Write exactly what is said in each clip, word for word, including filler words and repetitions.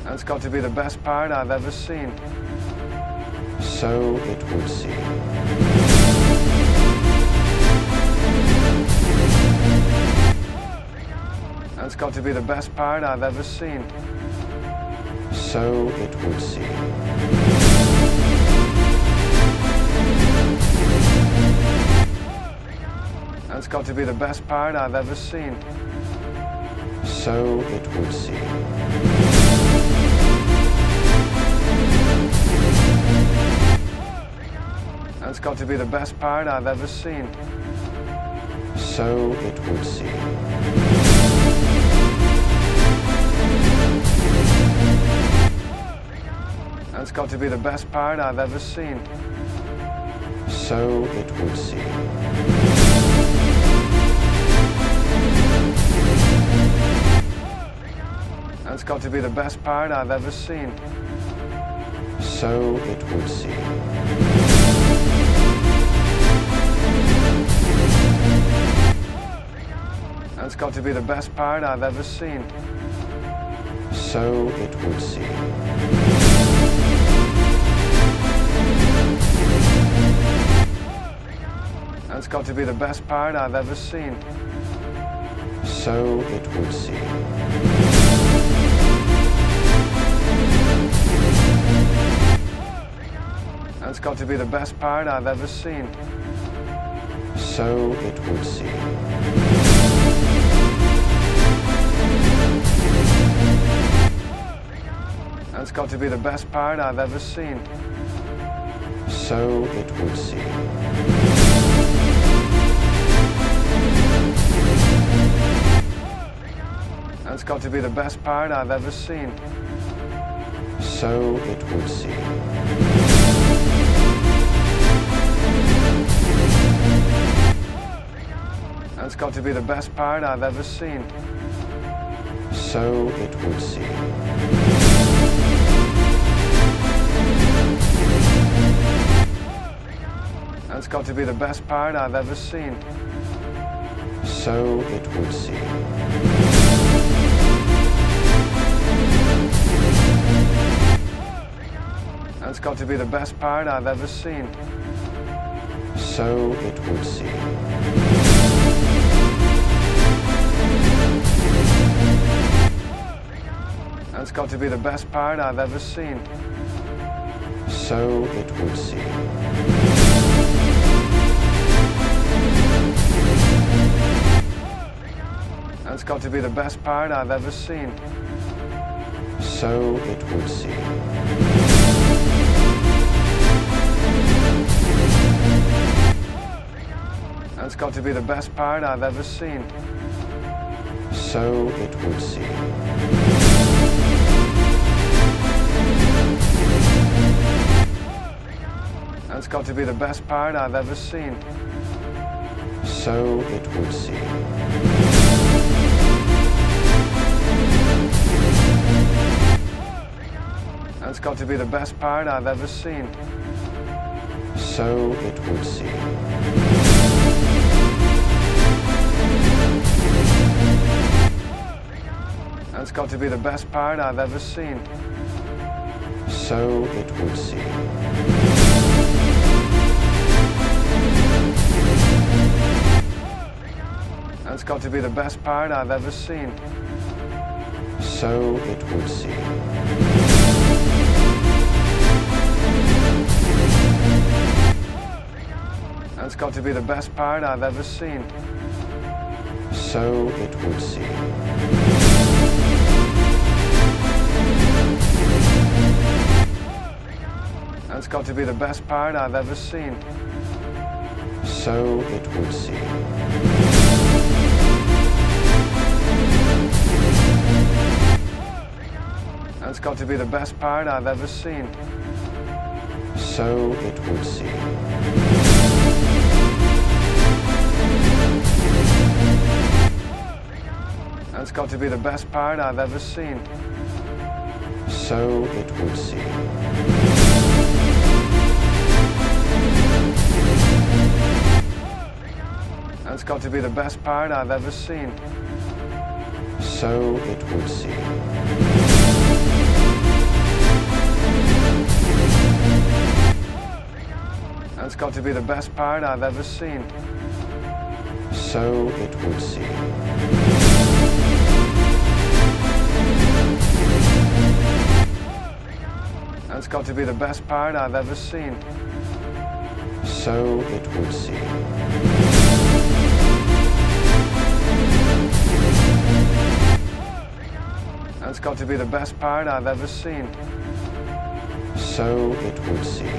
That's got to be the best part I've ever seen. So it would seem. That's got to be the best part I've ever seen. So it would seem. That's got to be the best part I've ever seen. So it would seem. That's got to be the best part I've ever seen. So it would seem. That's got to be the best part I've ever seen. So it would seem. That's got to be the best part I've ever seen. So it would seem. That's got to be the best part I've ever seen. So it would seem. That's got to be the best part I've ever seen. So it would seem. That's got to be the best part I've ever seen. So it would seem. That's got to be the best part I've ever seen. So it would seem. That's got to be the best part I've ever seen. So it would seem. That's got to be the best part I've ever seen. So it would seem. That's got to be the best part I've ever seen. So it would seem. That's got to be the best part I've ever seen. So it would seem. That's got to be the best part I've ever seen. So it would seem. That's got to be the best part I've ever seen. So it would seem. That's got to be the best part I've ever seen. So it would seem. That's got to be the best part I've ever seen. So it would seem. That's got to be the best part I've ever seen. So it would seem. That's got to be the best part I've ever seen. So it would seem. That's got to be the best part I've ever seen. So it would seem. That's got to be the best part I've ever seen. So it would seem. That's got to be the best part I've ever seen. So it would seem. That's got to be the best part I've ever seen. So it would seem. That's got to be the best part I've ever seen. So it would seem. That's got to be the best part I've ever seen. So it would seem. got to be the best part I've ever seen. So it would seem. That's got to be the best part I've ever seen. So it would seem. That's got to be the best part I've ever seen. So it would seem.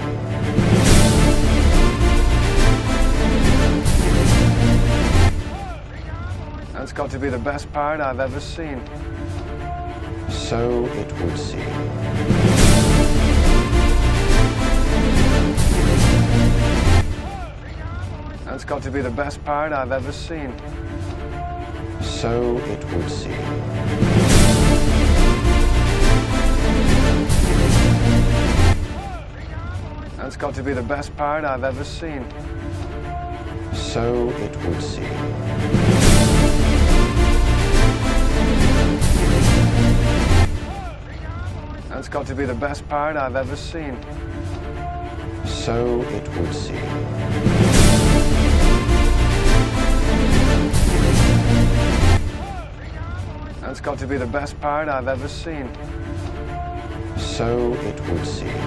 That's got to be the best part I've ever seen. So it would seem. That's got to be the best part I've ever seen. So it would seem. That's got to be the best part I've ever seen. So it would seem. That's got to be the best part I've ever seen. So it would seem. That's got to be the best part I've ever seen. So it would seem.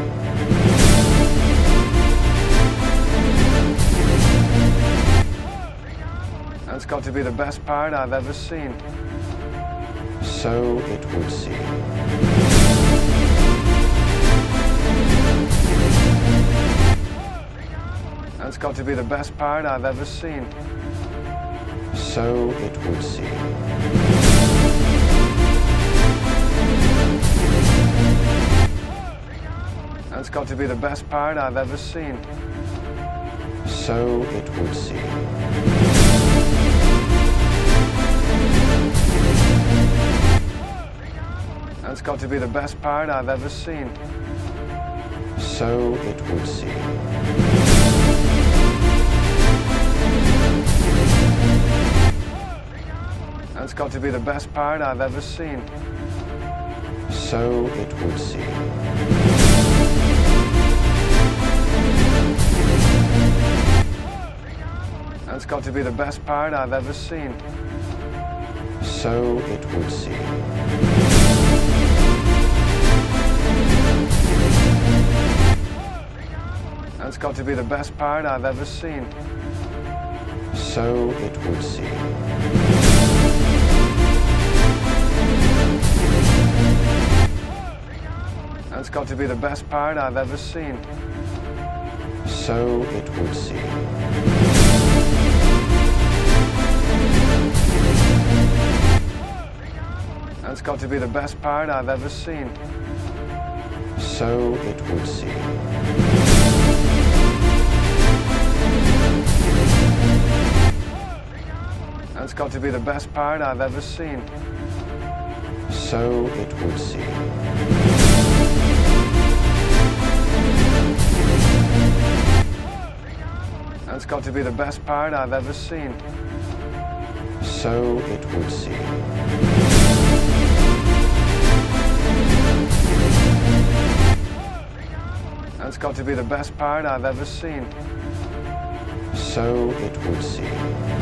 That's got to be the best part I've ever seen. So it would seem. That's got to be the best part I've ever seen. So it would seem. That's got to be the best part I've ever seen. So it would seem. That's got to be the best part I've ever seen. So it would seem. That's got to be the best part I've ever seen. So it would seem. That's got to be the best part I've ever seen. So it would seem. That's got to be the best part I've ever seen. So it would seem. That's got to be the best part I've ever seen. So it would seem. That's got to be the best part I've ever seen. So it would seem. That's got to be the best part I've ever seen. So it would seem. That's got to be the best part I've ever seen. So it would seem. That's got to be the best part I've ever seen. So it would seem.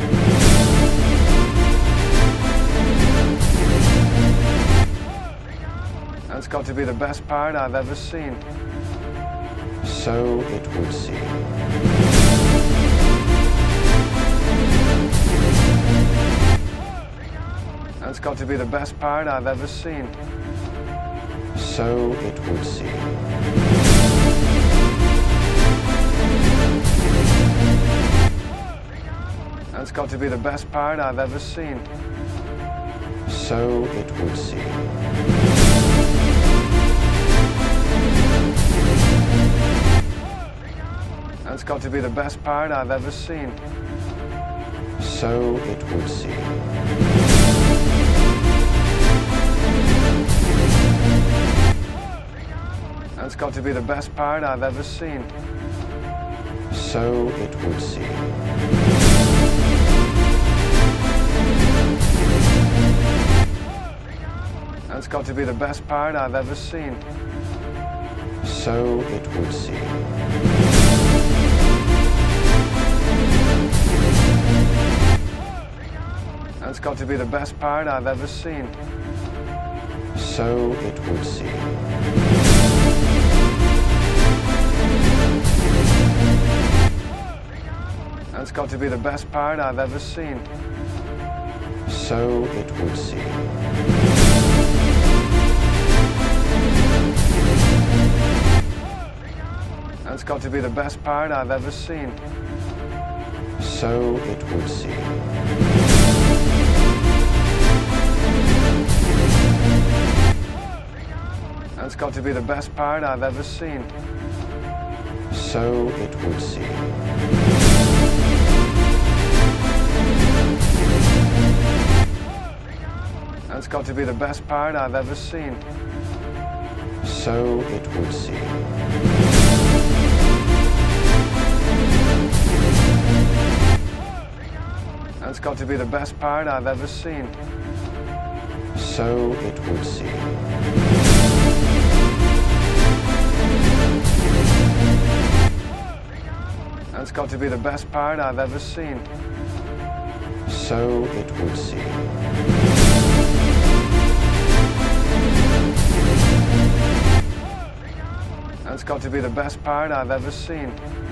That's got to be the best part I've ever seen. So it would seem. That's got to be the best part I've ever seen. So it would seem. That's got to be the best part I've ever seen. So it would seem. That's got to be the best part I've ever seen. So it would seem. That's got to be the best part I've ever seen. So it would seem. That's got to be the best part I've ever seen. So it would seem. That's got to be the best part I've ever seen. So it would seem. That's got to be the best part I've ever seen. So it would seem. That's got to be the best part I've ever seen. So it would seem. That's got to be the best part I've ever seen. So it would seem. That's got to be the best part I've ever seen. So it would seem. That's got to be the best part I've ever seen. So it would seem. That's got to be the best part I've ever seen. So it would seem. That's got to be the best part I've ever seen.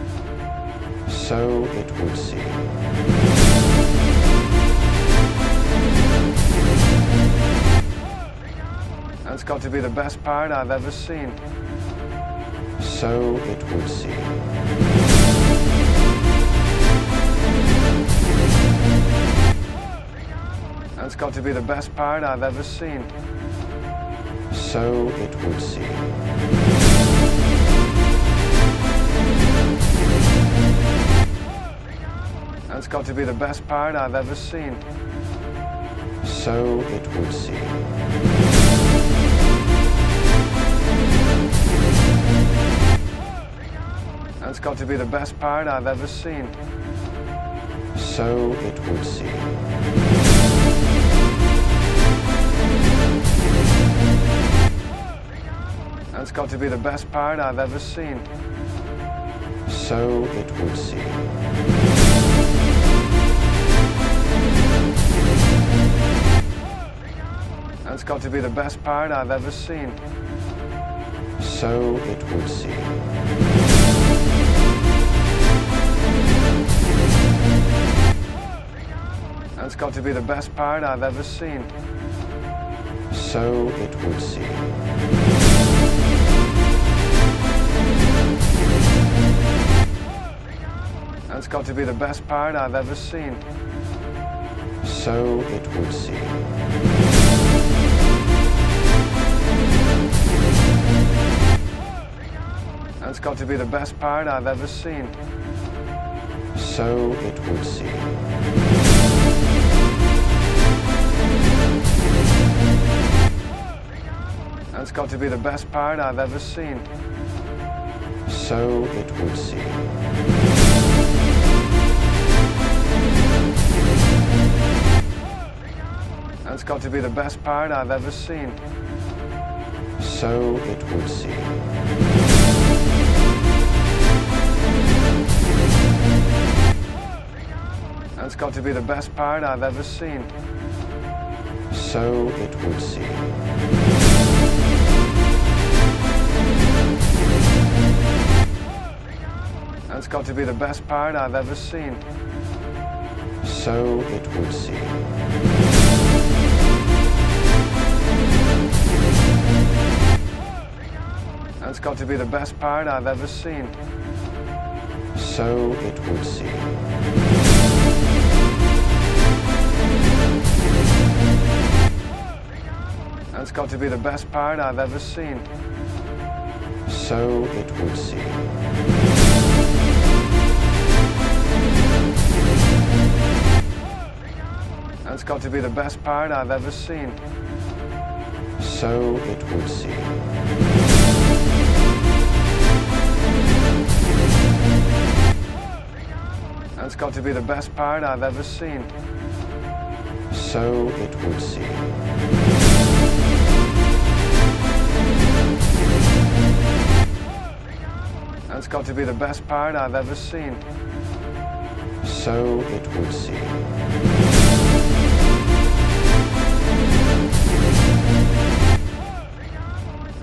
So it would seem. That's got to be the best part I've ever seen. So it would seem. That's got to be the best part I've ever seen. So it would seem. That's got to be the best part I've ever seen. So it would seem. That's got to be the best part I've ever seen. So it would seem. That's got to be the best part I've ever seen. So it would seem. That's got to be the best part I've ever seen. So it would seem. That's got to be the best part I've ever seen. So it would seem. That's got to be the best part I've ever seen. So it would seem. That's got to be the best part I've ever seen. So it would seem. That's got to be the best part I've ever seen. So it would seem. That's got to be the best part I've ever seen. So it would seem. That's got to be the best part I've ever seen. So it would seem. That's got to be the best part I've ever seen. So it would seem. That's got to be the best part I've ever seen. So it would seem. That's got to be the best part I've ever seen. So it would seem. That's got to be the best part I've ever seen. So it would seem. That's got to be the best part I've ever seen. So it would seem. That's got to be the best part I've ever seen. So it would seem.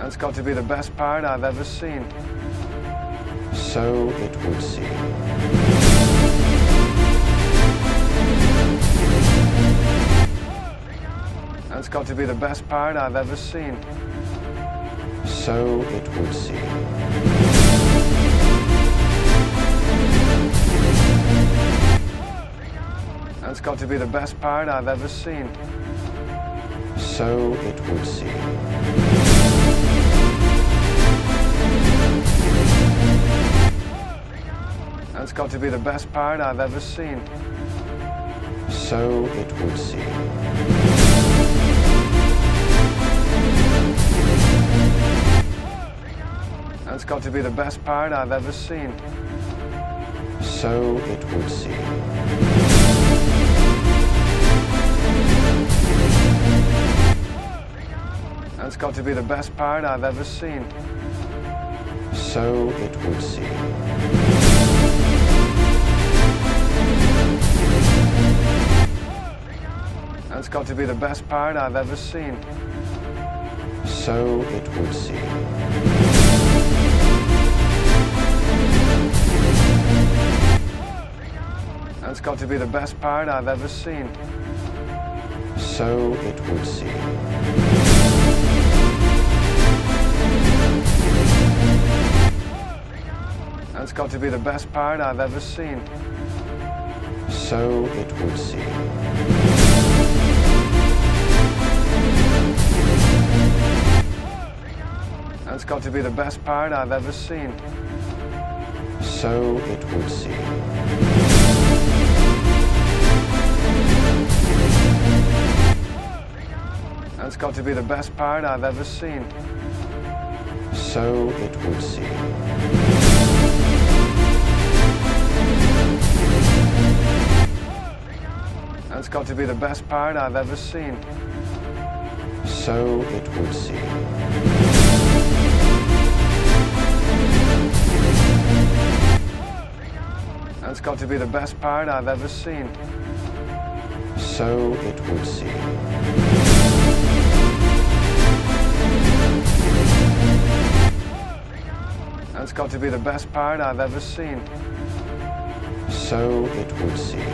That's got to be the best part I've ever seen. So it would seem. That's got to be the best part I've ever seen. So it would seem. That's got to be the best part I've ever seen. So it would seem. That's got to be the best part I've ever seen. So it would seem. That's got to be the best part I've ever seen. So it would seem. That's got to be the best part I've ever seen. So it would seem. That's got to be the best part I've ever seen. So it would seem. That's got to be the best part I've ever seen. So it would seem. That's got to be the best part I've ever seen. So it would seem. That's got to be the best part I've ever seen. So it would seem. That's got to be the best part I've ever seen. So it would seem. That's got to be the best part I've ever seen. So it would seem. That's got to be the best part I've ever seen. So it would seem. That's got to be the best part I've ever seen. So it would seem.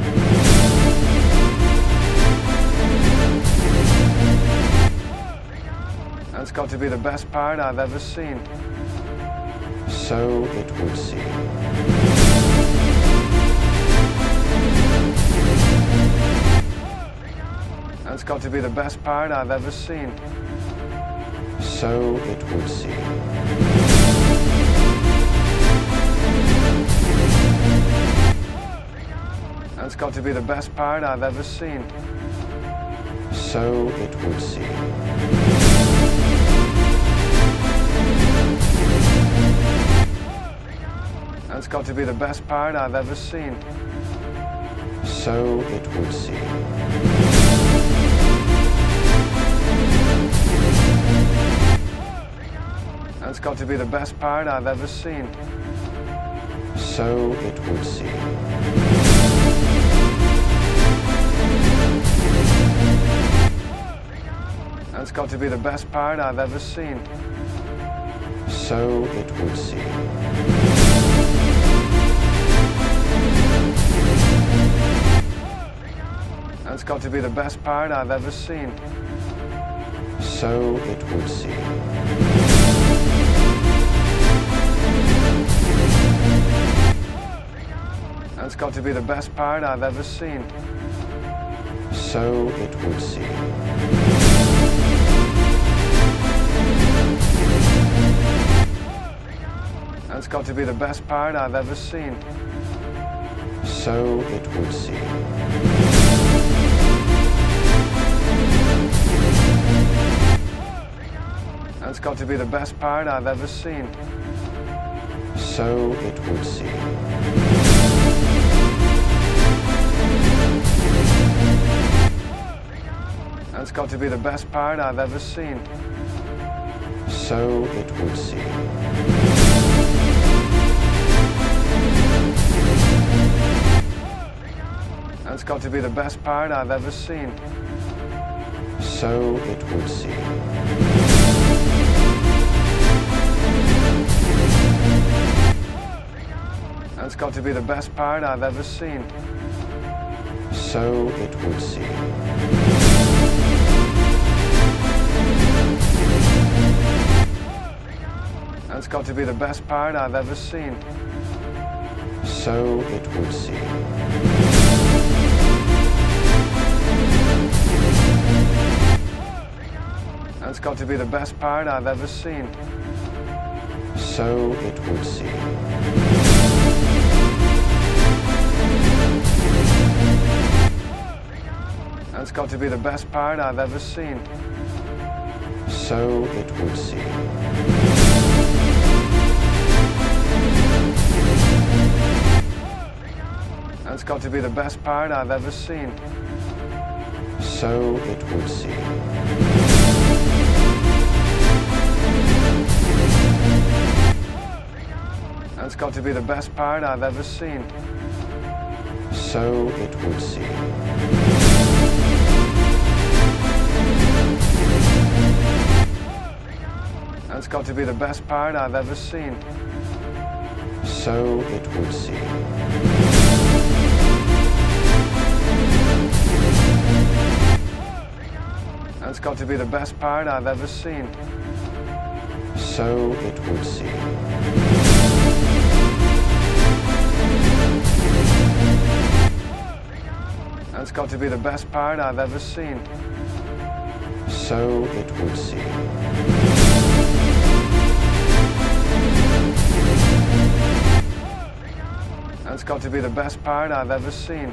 That's got to be the best part I've ever seen. So it would seem. That's got to be the best part I've ever seen. So it would seem. That's got to be the best part I've ever seen. So it would seem. That's got to be the best part I've ever seen. So it would seem. That's got to be the best part I've ever seen. So it would seem. That's got to be the best part I've ever seen. So it would seem. That's got to be the best part I've ever seen. So it would seem. That's got to be the best part I've ever seen. So it would seem. That's got to be the best part I've ever seen. So it would seem. That's got to be the best part I've ever seen. So it would seem. That's got to be the best part I've ever seen. So it would seem. That's got to be the best part I've ever seen. So it would seem. got to be the best part I've ever seen. So it would seem. That's got to be the best part I've ever seen. So it would seem. That's got to be the best part I've ever seen. So it would seem. That's got to be the best part I've ever seen. So it would seem. That's got to be the best part I've ever seen. So it would seem. That's got to be the best part I've ever seen. So it would seem. That's got to be the best part I've ever seen. So it would seem. That's got to be the best part I've ever seen. So it would seem. That's got to be the best part I've ever seen. So it would seem. That's got to be the best part I've ever seen.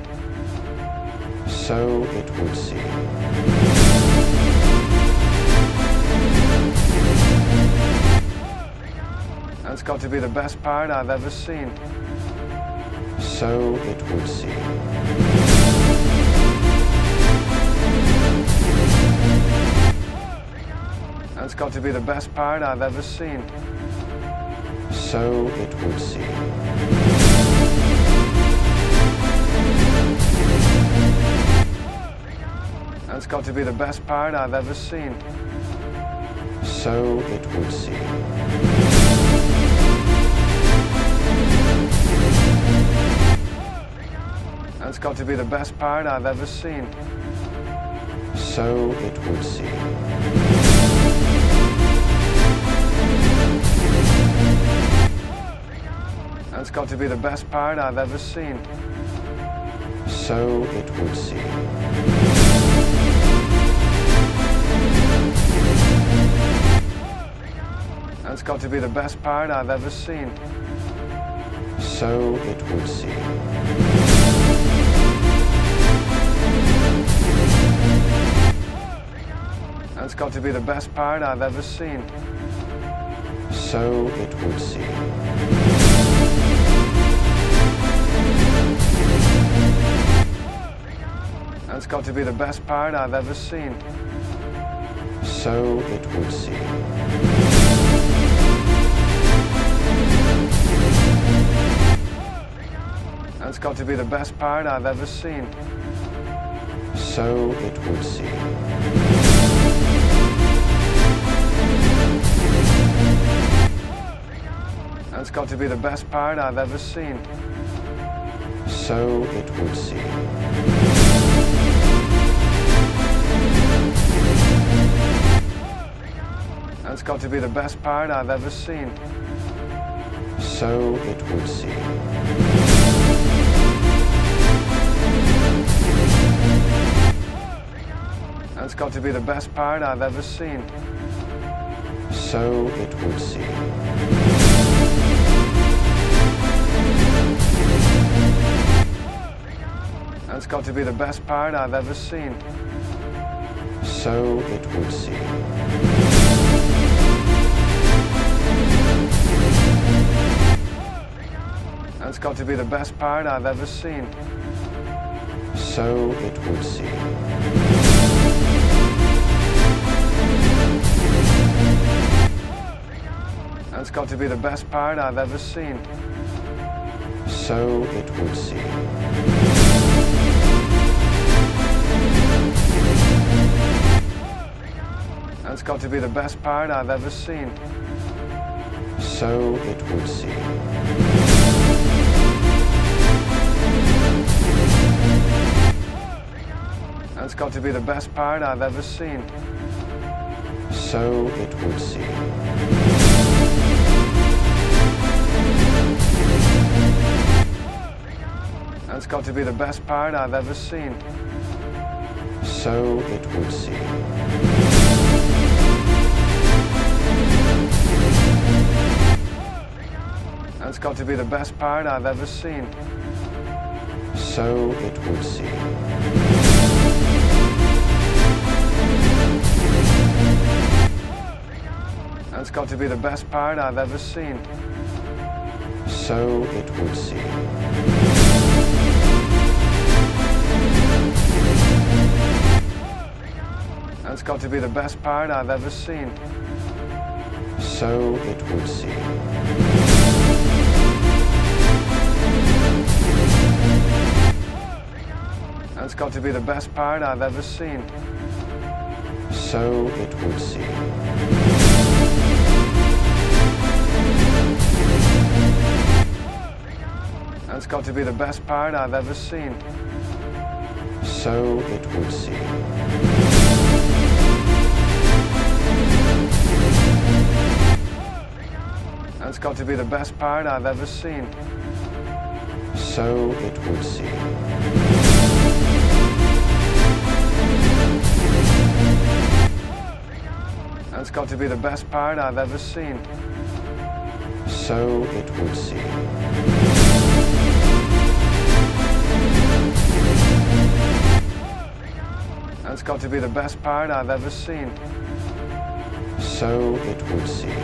So it would seem. That's got to be the best part I've ever seen. So it would seem. That's got to be the best part I've ever seen. So it would seem. That's got to be the best part I've ever seen. So it would seem. That's got to be the best part I've ever seen. So it would seem. That's got to be the best part I've ever seen. So it would seem. That's got to be the best part I've ever seen. So it would seem. That's got to be the best part I've ever seen. So it would seem. That's got to be the best part I've ever seen. So it would seem. That's got to be the best part I've ever seen. So it would seem. That's got to be the best part I've ever seen. So it would seem. That's got to be the best part I've ever seen. So it would seem. That's got to be the best part I've ever seen. So it would seem. That's got to be the best part I've ever seen. So it would seem. That's got to be the best part I've ever seen. So it would seem. That's got to be the best part I've ever seen. So it would seem. That's got to be the best part I've ever seen. So it would seem. That's got to be the best part I've ever seen. So it would seem. That's got to be the best part I've ever seen. So it would seem. That's got to be the best part I've ever seen. So it would seem. That's got to be the best part I've ever seen. So it would seem. That's got to be the best part I've ever seen. So it would seem. That's got to be the best part I've ever seen. So it would seem. That's got to be the best part I've ever seen. So it would seem. That's got to be the best part I've ever seen. So it would seem. That's got to be the best part I've ever seen. So it would seem. That's got to be the best part I've ever seen. So it would seem.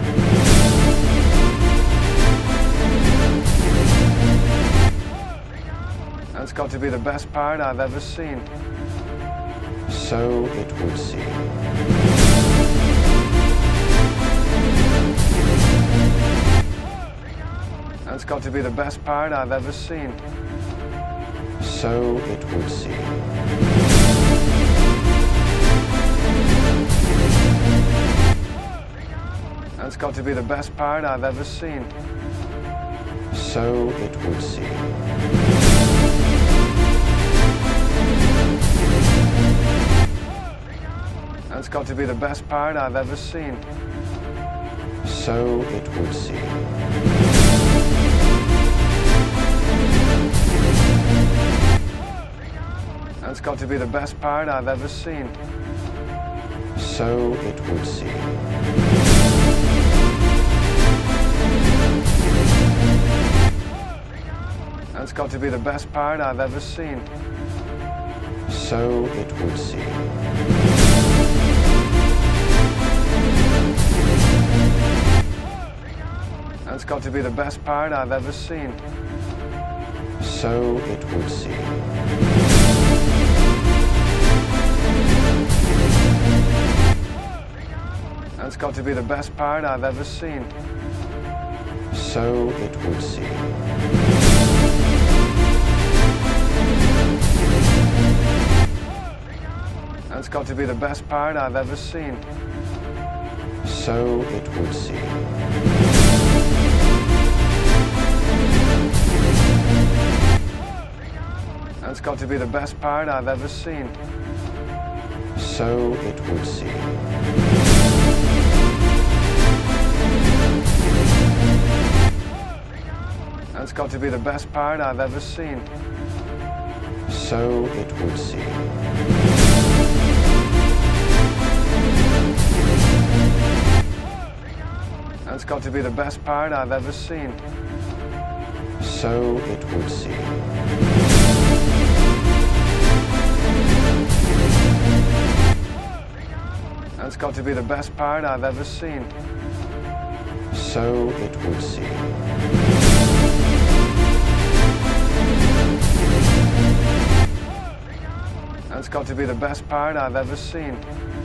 That's got to be the best part I've ever seen. So it would seem. That's got to be the best part I've ever seen. So it would seem. That's got to be the best part I've ever seen. So it would seem. That's got to be the best part I've ever seen. So it would seem. That's got to be the best part I've ever seen. So it would seem. That's got to be the best part I've ever seen. So it would seem. That's got to be the best part I've ever seen. So it would seem. That's got to be the best part I've ever seen. So it would seem. That's got to be the best part I've ever seen. So it would seem. That's got to be the best part I've ever seen. So it would seem. That's got to be the best part I've ever seen. So it would seem. That's got to be the best part I've ever seen. So it would seem. That's got to be the best part I've ever seen. So it would seem. That's got to be the best part I've ever seen.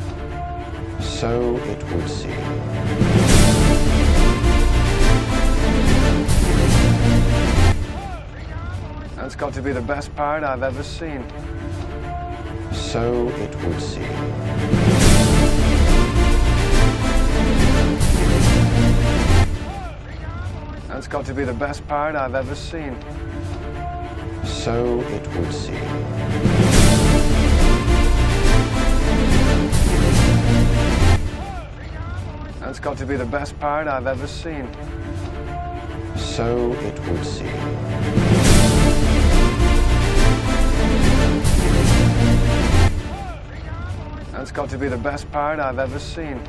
So it would seem. That's got to be the best part I've ever seen. So it would seem. That's got to be the best part I've ever seen. So it would seem. That's got to be the best part I've ever seen. So it would seem. That's got to be the best part I've ever seen.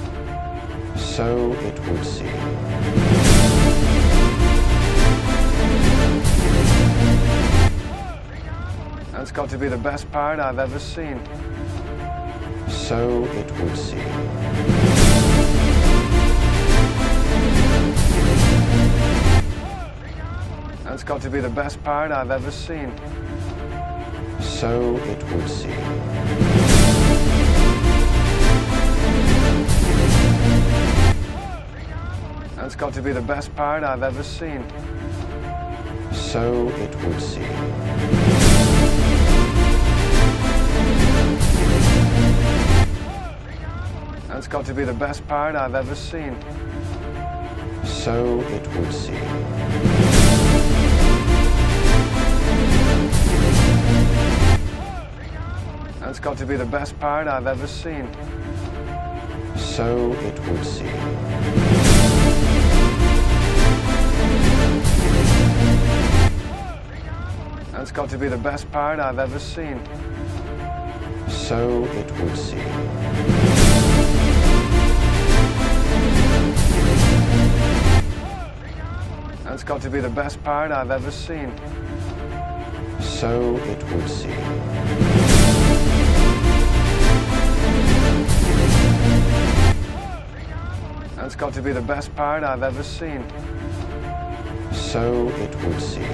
So it would seem. That's got to be the best part I've ever seen. So it would seem. That's got to be the best part I've ever seen. So it would seem. That's got to be the best part I've ever seen. So it would seem. That's got to be the best part I've ever seen. So it would seem. That's got to be the best part I've ever seen. So it would seem. That's got to be the best part I've ever seen. So it would seem. That's got to be the best part I've ever seen. So it would seem. That's got to be the best part I've ever seen. So it would seem.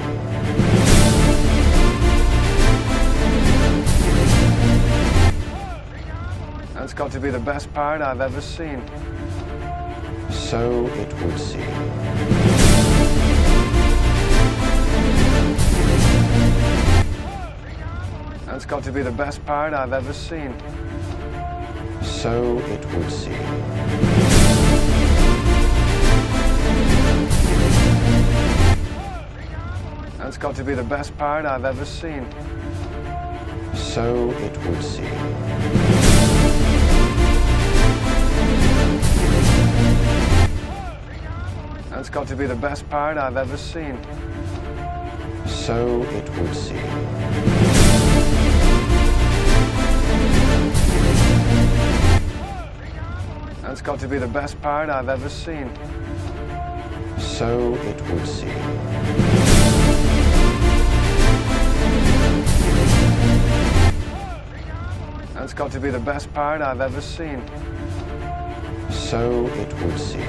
That's got to be the best part I've ever seen. So it would seem. That's got to be the best part I've ever seen. So it would seem. That's got to be the best part I've ever seen. So it would seem. That's got to be the best part I've ever seen. So it would seem. That's got to be the best part I've ever seen. So it would seem. That's got to be the best part I've ever seen. So it would seem.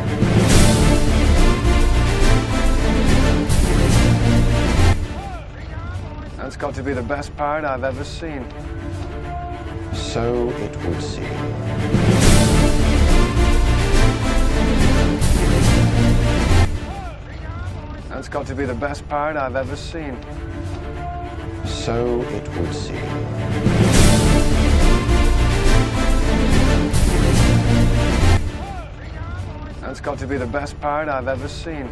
That's got to be the best part I've ever seen. So it would seem. That's got to be the best part I've ever seen. So it would seem. That's got to be the best part I've ever seen.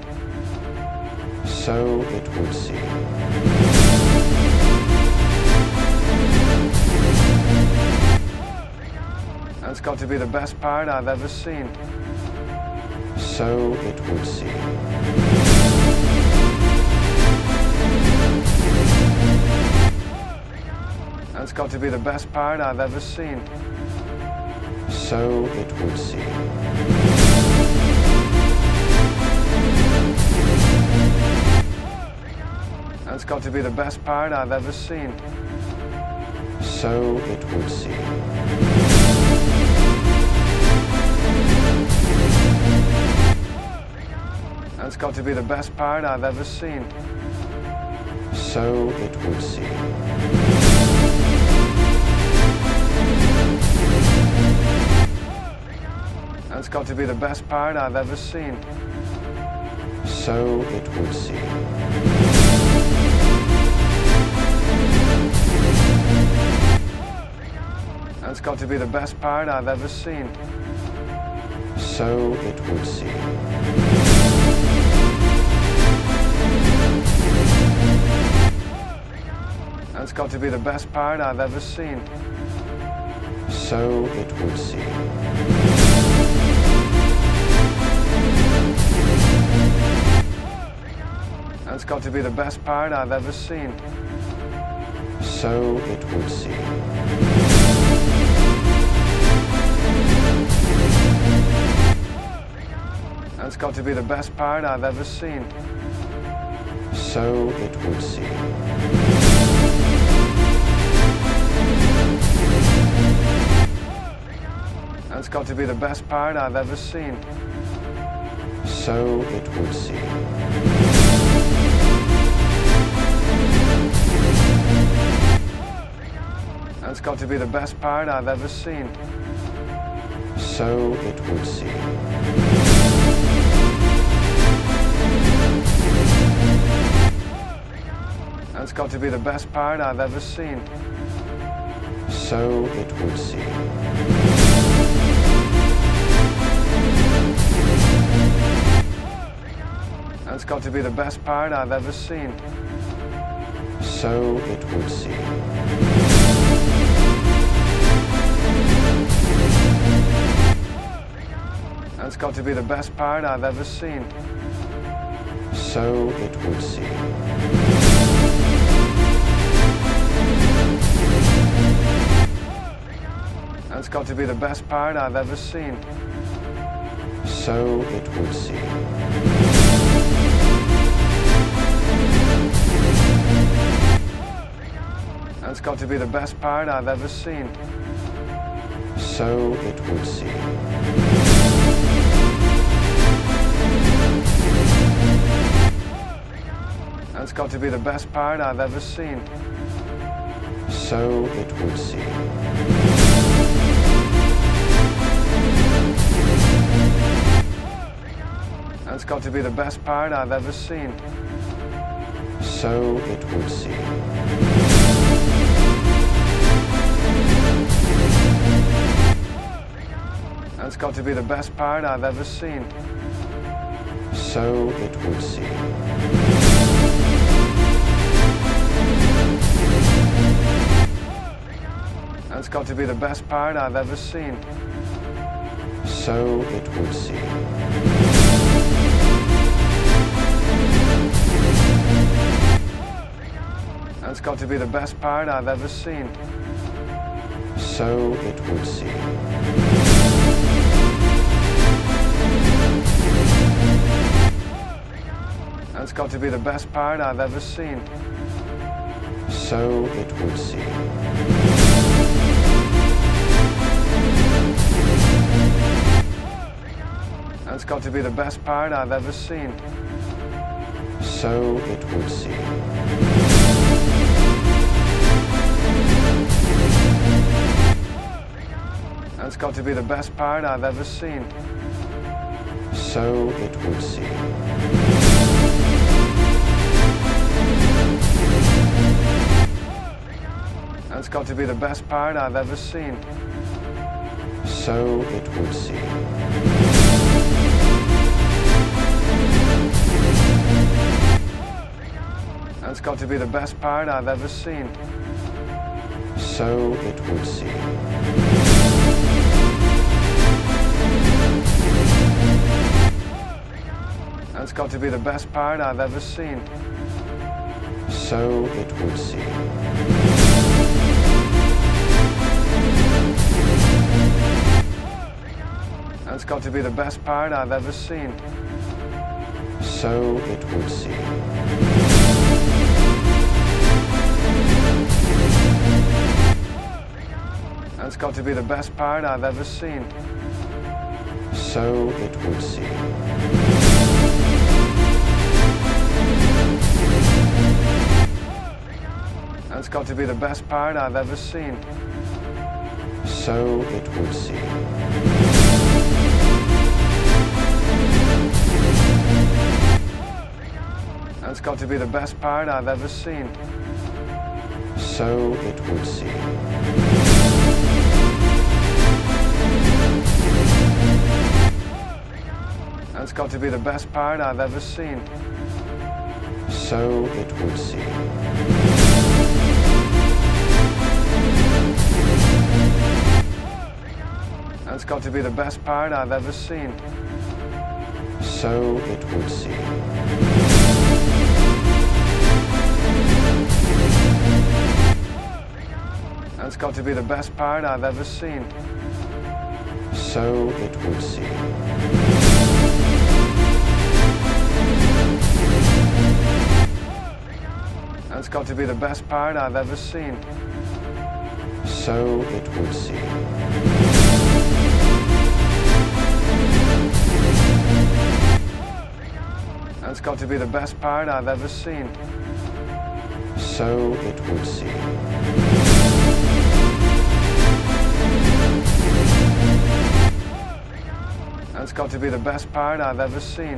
So it would seem. That's got to be the best part I've ever seen. So it would seem. That's got to be the best part I've ever seen. So it would seem. That's got to be the best part I've ever seen. So it would seem. That's got to be the best part I've ever seen. So it would seem. That's got to be the best part I've ever seen. So it would seem. That's got to be the best part I've ever seen. So it would seem. That's got to be the best part I've ever seen. So it would seem. be the best part I've ever seen. So it would seem. That's got to be the best part I've ever seen. So it would seem. That's got to be the best part I've ever seen. So it would seem. That's got to be the best part I've ever seen. So it would seem. That's got to be the best part I've ever seen. So it would seem. That's got to be the best part I've ever seen. So it would seem. That's got to be the best part I've ever seen. So it would seem. That's got to be the best part I've ever seen. So it would seem. That's got to be the best part I've ever seen. So it would seem. That's got to be the best part I've ever seen. So it would seem. That's got to be the best part I've ever seen. So it would seem. That's got to be the best part I've ever seen. So it would seem. That's got to be the best part I've ever seen. So it would seem. That's got to be the best part I've ever seen. So it would seem. That's got to be the best part I've ever seen. So it would seem. That's got to be the best part I've ever seen. So it would seem. That's got to be the best part I've ever seen. So it would seem. That's got to be the best part I've ever seen. So it would seem. That's got to be the best part I've ever seen. So it would seem. That's got to be the best part I've ever seen. So it would seem. That's got to be the best part I've ever seen. So it would seem. That's got to be the best part I've ever seen. So it would seem. That's got to be the best part I've ever seen. So it would seem. That's got to be the best part I've ever seen. So it would seem. That's got to be the best part I've ever seen. So it would seem. That's got to be the best part I've ever seen. So it would seem. That's got to be the best part I've ever seen. So it would seem. That's got to be the best part I've ever seen. So it would seem. That's got to be the best part I've ever seen. So it would seem. That's got to be the best part I've ever seen.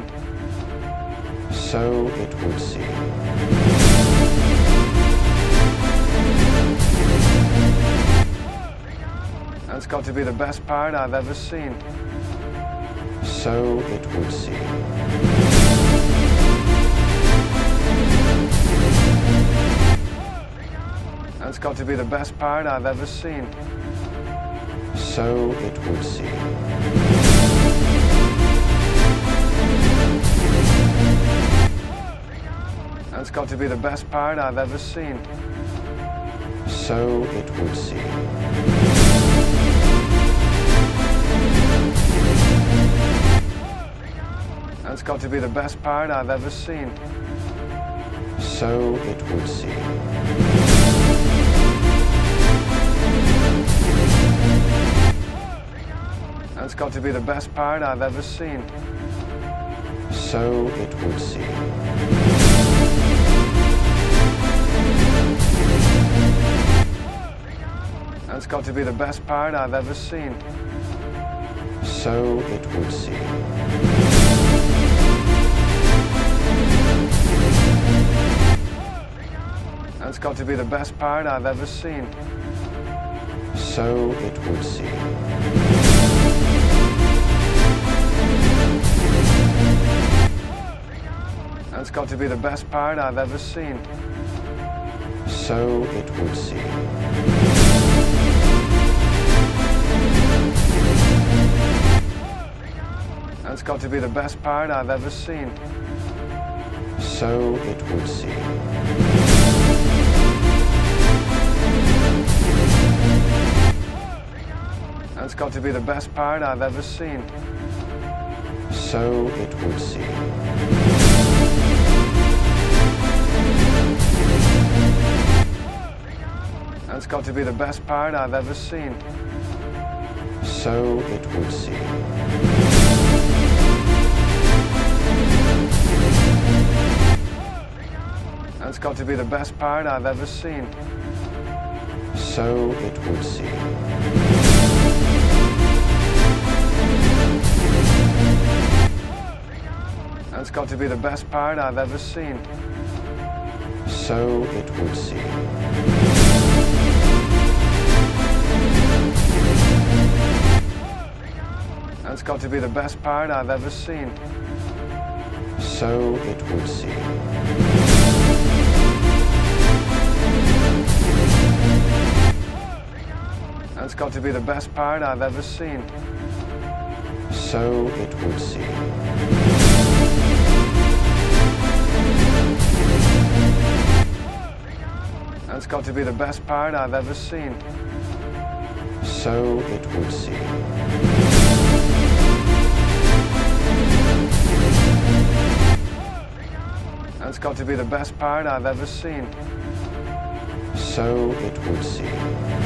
So it would seem. That's got to be the best part I've ever seen. So it would seem. That's got to be the best part I've ever seen. So it would seem. That's got to be the best part I've ever seen. So it would seem. That's got to be the best part I've ever seen. So it would seem. That's got to be the best part I've ever seen. So it would seem. That's got to be the best part I've ever seen. So it would seem. That's got to be the best part I've ever seen. So it would seem. That's got to be the best part I've ever seen. So it would seem. That's got to be the best part I've ever seen. So it would seem. That's got to be the best part I've ever seen. So it would seem. That's got to be the best part I've ever seen. So it would seem. That's got to be the best part I've ever seen. So it would seem. That's got to be the best part I've ever seen. So it would seem. That's got to be the best part I've ever seen. So it would seem. That's got to be the best part I've ever seen. So it would seem. That's got to be the best part I've ever seen. So it would seem. That's got to be the best part I've ever seen. So it would seem.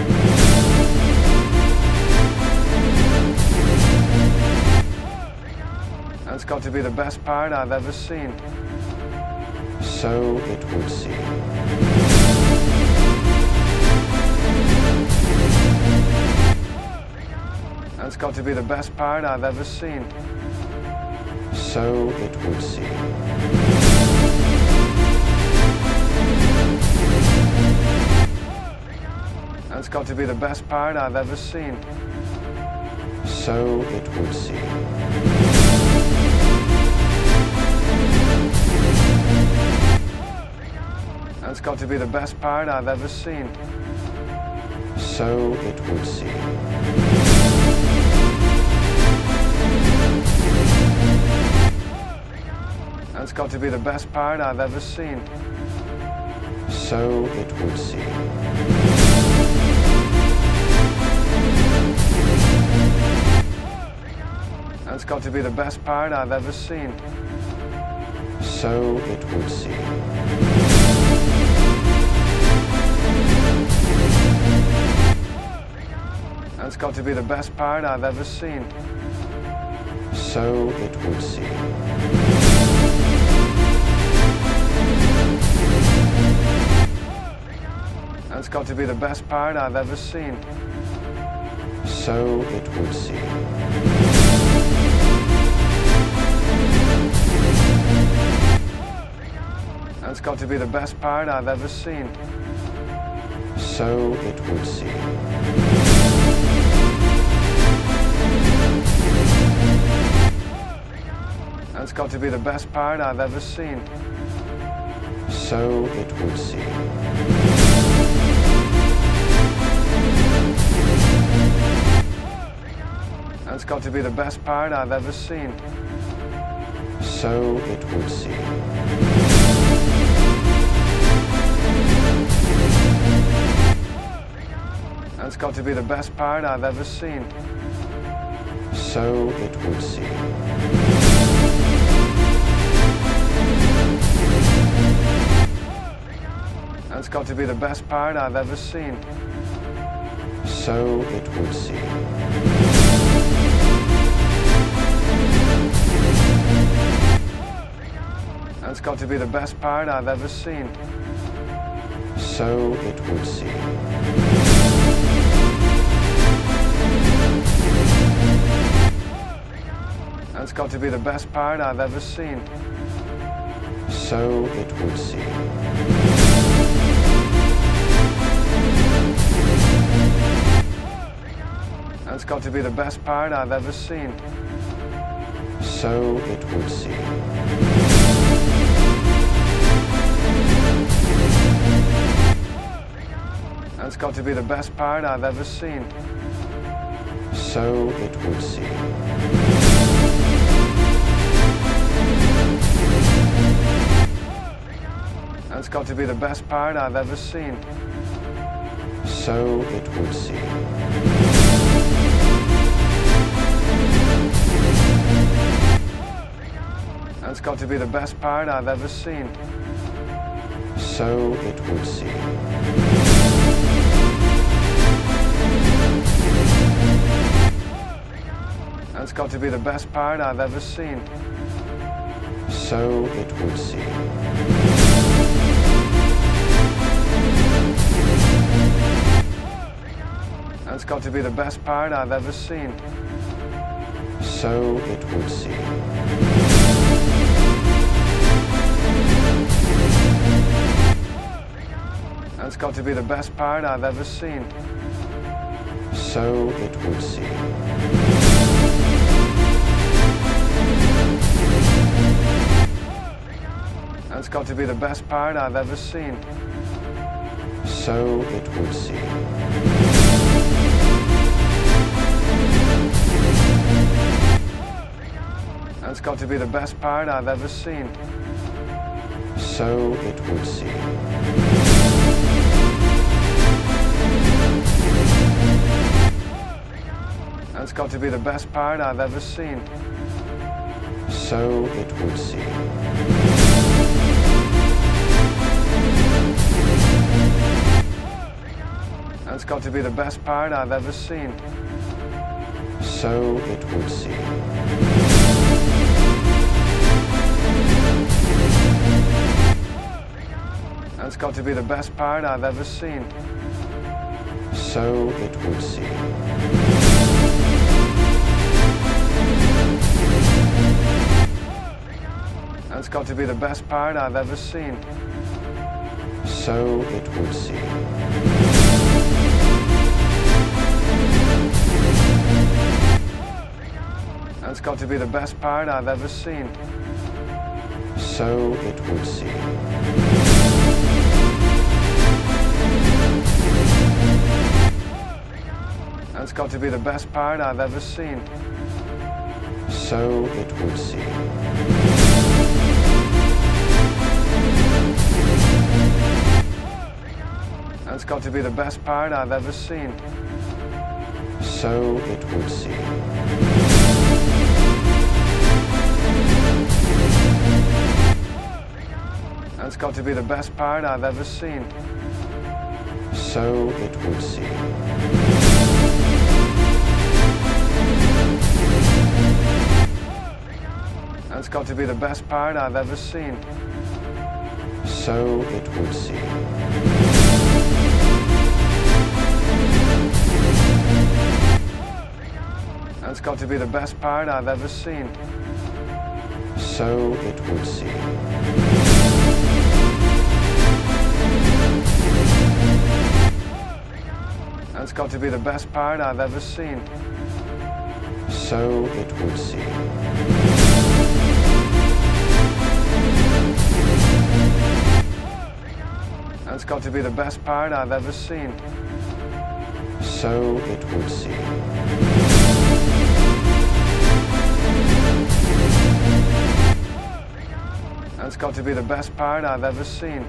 That's got to be the best part I've ever seen. So it would seem. That's got to be the best part I've ever seen. So it would seem. That's got to be the best part I've ever seen. So it would seem. That's got to be the best part I've ever seen. So it would seem. That's got to be the best part I've ever seen. So it would seem. That's got to be the best part I've ever seen. So it would seem. That's got to be the best part I've ever seen. So it would seem. That's got to be the best part I've ever seen. So it would seem. That's got to be the best part I've ever seen. So it would seem. That's got to be the best part I've ever seen. So it would seem. That's got to be the best part I've ever seen. So it would seem. That's got to be the best part I've ever seen. So it would seem. That's got to be the best part I've ever seen. So it would seem. That's got to be the best part I've ever seen. So it would seem. That's got to be the best part I've ever seen. So it would seem. That's got to be the best part I've ever seen. So it would seem. That's got to be the best part I've ever seen. So it would seem. That's got to be the best part I've ever seen. So it would seem. That's got to be the best part I've ever seen. So it would seem. That's got to be the best part I've ever seen. So it would seem. That's got to be the best part I've ever seen. So it would seem. That's got to be the best part I've ever seen. So it would seem. That's got to be the best part I've ever seen. So it would seem. That's got to be the best part I've ever seen. So it would seem. That's got to be the best part I've ever seen. So it would seem. That's got to be the best part I've ever seen. So it would seem. That's got to be the best part I've ever seen. So it would seem. That's got to be the best part I've ever seen. So it would seem. That's got to be the best part I've ever seen. So it would seem. That's got to be the best part I've ever seen. So it would seem. That's got to be the best part I've ever seen. So it would seem. got to be the best part I've ever seen. So it would seem. That's got to be the best part I've ever seen. So it would seem. That's got to be the best part I've ever seen. So it would seem. That's got to be the best part I've ever seen. So it would seem. That's got to be the best part I've ever seen. So it would seem. That's got to be the best part I've ever seen.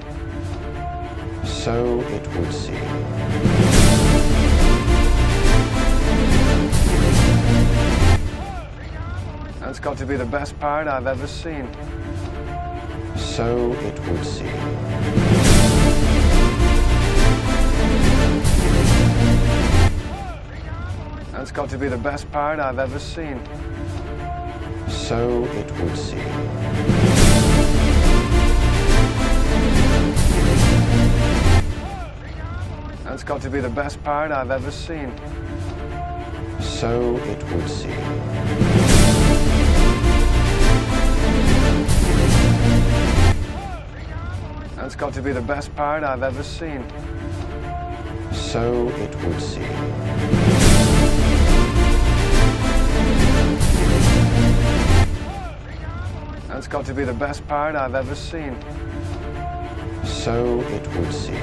So it would seem. That's got to be the best part I've ever seen. So it would seem. That's got to be the best part I've ever seen. So it would seem. That's got to be the best part I've ever seen. So it would seem. That's got to be the best part I've ever seen. So it would seem. That's got to be the best part I've ever seen. So it would seem.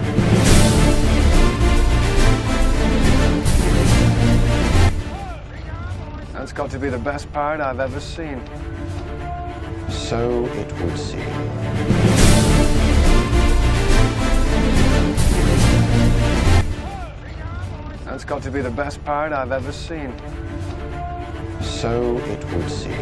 That's got to be the best part I've ever seen. So it would seem. That's got to be the best part I've ever seen. So it would seem.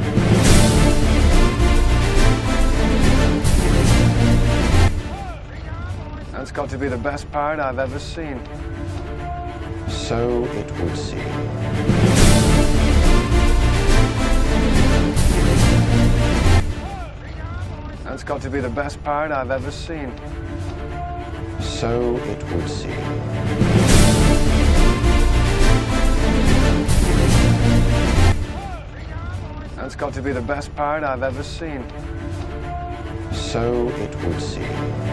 That's got to be the best part I've ever seen. So it would seem. That's got to be the best part I've ever seen. So it would seem. That's got to be the best part I've ever seen. So it would seem.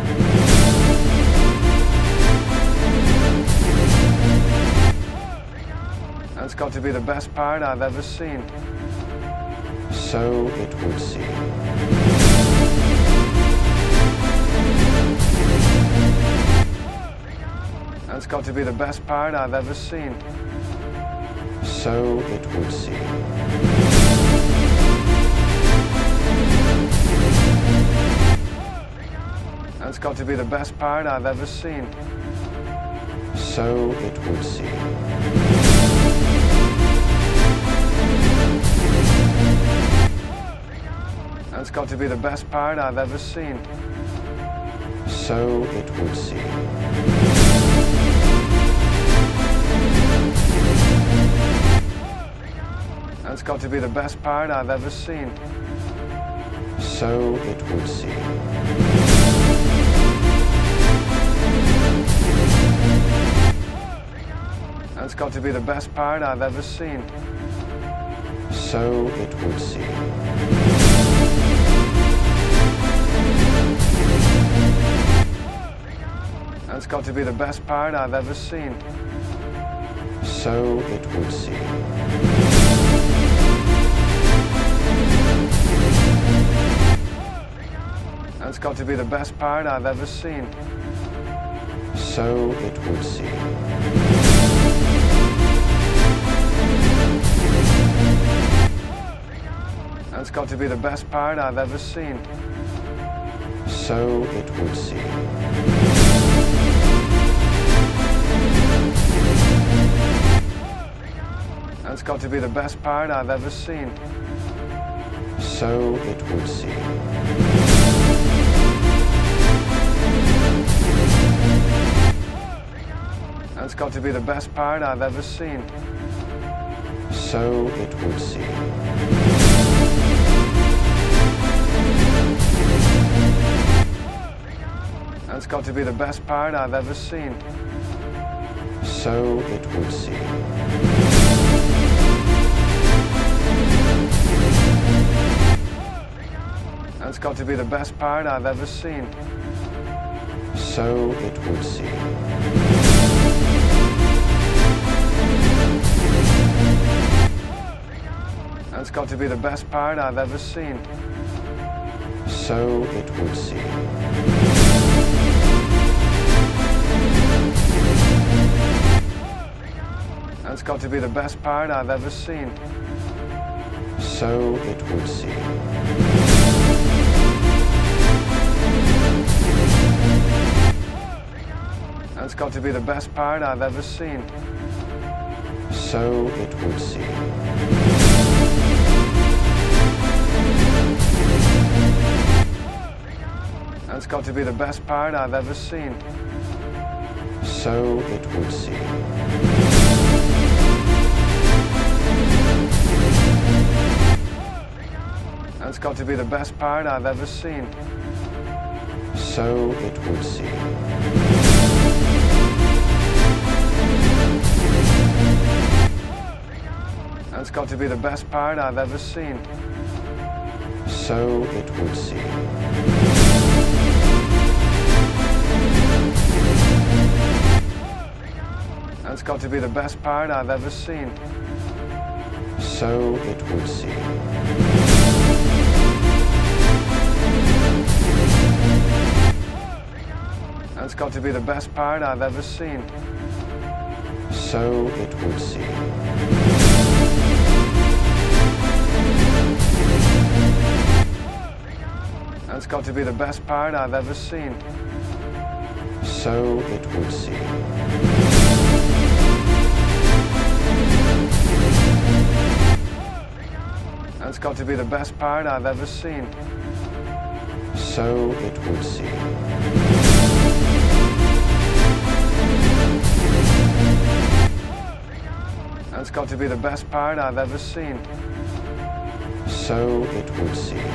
That's got to be the best part I've ever seen. So it would seem. That's got to be the best part I've ever seen. So it would seem. That's got to be the best part I've ever seen. So it would seem. That's got to be the best part I've ever seen. So it would seem. That's got to be the best part I've ever seen. So it would seem. That's got to be the best part I've ever seen. So it would seem. That's got to be the best part I've ever seen. So it would seem. That's got to be the best part I've ever seen. So it would seem. That's got to be the best part I've ever seen. So it would seem. That's got to be the best part I've ever seen. So it would seem. That's got to be the best part I've ever seen. So it would seem. That's got to be the best part I've ever seen. So it would seem. That's got to be the best part I've ever seen. So it would seem. That's got to be the best part I've ever seen. So it would seem. That's got to be the best part I've ever seen. So it would seem. That's got to be the best part I've ever seen. So it would seem. That's got to be the best part I've ever seen. So it would seem. That's got to be the best part I've ever seen. So it would seem. That's got to be the best part I've ever seen. So it would seem. That's got to be the best part I've ever seen. So it would seem. That's got to be the best part I've ever seen. So it would seem. That's got to be the best part I've ever seen. So it would seem. That's got to be the best part I've ever seen. So it would seem. That's got to be the best part I've ever seen. So it would seem.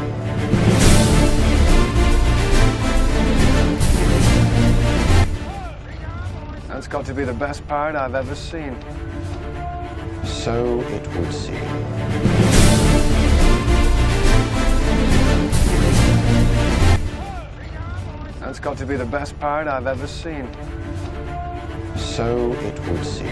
That's got to be the best part I've ever seen. So it would seem. That's got to be the best part I've ever seen. So it would seem.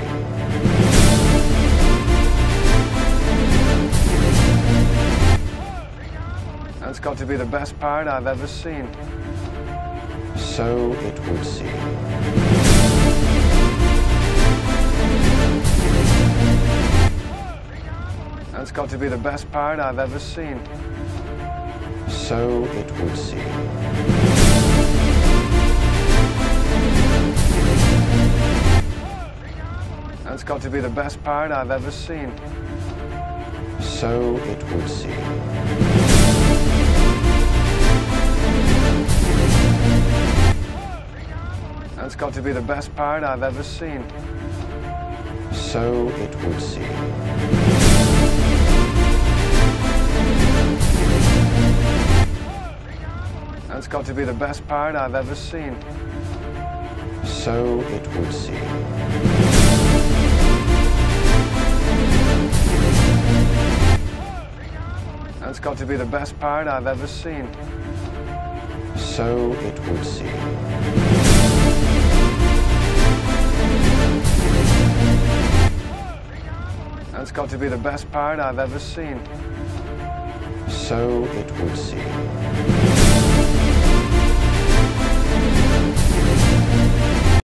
That's got to be the best part I've ever seen. So it would seem. That's got to be the best part I've ever seen. So it would seem. That's got to be the best part I've ever seen. So it would seem. That's got to be the best part I've ever seen. So it would seem. That's got to be the best part I've ever seen. So it would seem. That's got to be the best part I've ever seen. So it would seem. That's got to be the best part I've ever seen. So it would seem.